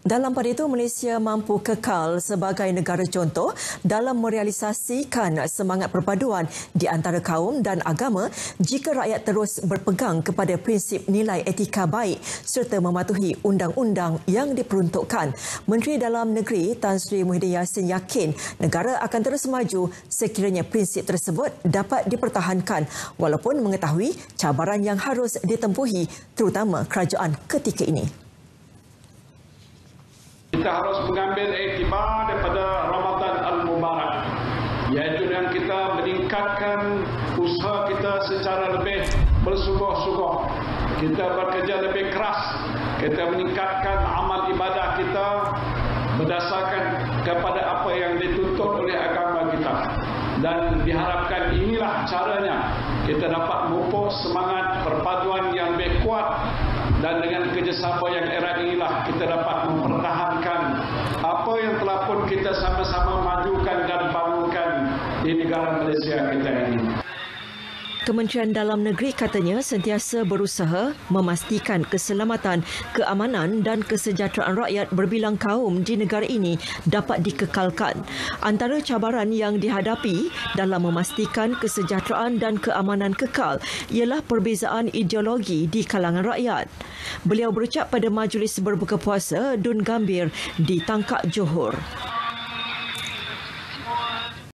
Dalam pada itu, Malaysia mampu kekal sebagai negara contoh dalam merealisasikan semangat perpaduan di antara kaum dan agama jika rakyat terus berpegang kepada prinsip nilai etika baik serta mematuhi undang-undang yang diperuntukkan. Menteri Dalam Negeri Tan Sri Muhyiddin Yassin yakin negara akan terus maju sekiranya prinsip tersebut dapat dipertahankan walaupun mengetahui cabaran yang harus ditempuhi terutama kerajaan ketika ini. Kita harus mengambil iktibar daripada Ramadan Al-Mubarak, iaitu dengan kita meningkatkan usaha kita secara lebih bersungguh-sungguh. Kita bekerja lebih keras, kita meningkatkan amal ibadah kita berdasarkan kepada apa yang dituntut oleh agama kita. Dan diharapkan inilah caranya kita dapat memupuk semangat perpaduan yang lebih kuat, dan dengan kerjasama yang erat inilah kita dapat mempertahankan apa yang telah pun kita sama-sama majukan dan bangunkan di negara Malaysia kita ini. Kementerian Dalam Negeri katanya sentiasa berusaha memastikan keselamatan, keamanan dan kesejahteraan rakyat berbilang kaum di negara ini dapat dikekalkan. Antara cabaran yang dihadapi dalam memastikan kesejahteraan dan keamanan kekal ialah perbezaan ideologi di kalangan rakyat. Beliau berucap pada majlis berbuka puasa Dun Gambir di Tangkak, Johor.